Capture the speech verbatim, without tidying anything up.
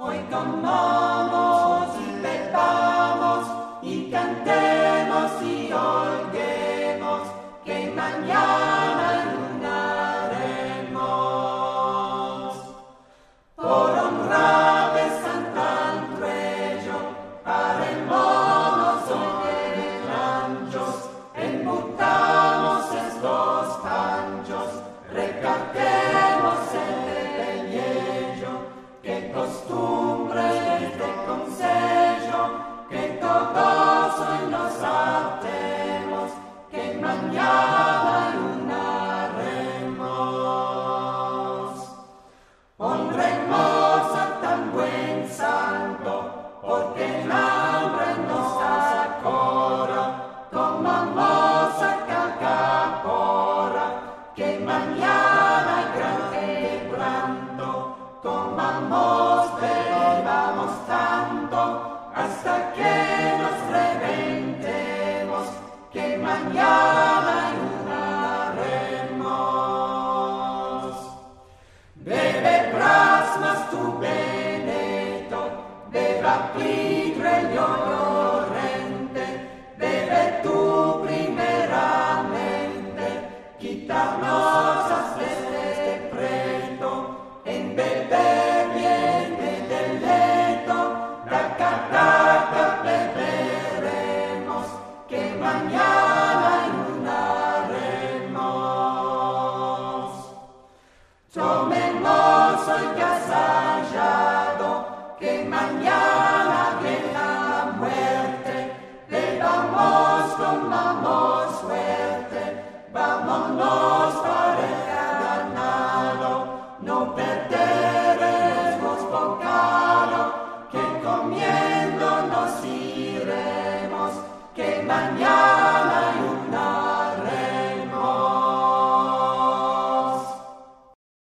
Hoy comamos y bebamos y cantemos y holguemos, que mañana lunaremos. Por honrar de Santa Truello, parémonos hoy de ranchos, embutamos estos panchos, recatemos el pellejo, que costumbres de consejo, que todos hoy nos atemos, que mañana lunaremos. Honremos a tan buen santo, porque el hambre nos acora, comamos a cacapora, que mañana hay gran quebranto, comamos, bebamos tanto, hasta que nos reventemos, que mañana lunaremos. Bebe brasmas tu Veneto, beba pidre llorente, bebe tú primeramente, quitarnos hasta este preto, en beber viene del leto, taca taca beberemos, que mañana lunaremos. Tomemos hoy casallado, que mañana viene la muerte, bebamos, comamos fuerte, vámonos para el ganado, no perderemos bocado, que comiendo nos iremos, que mañana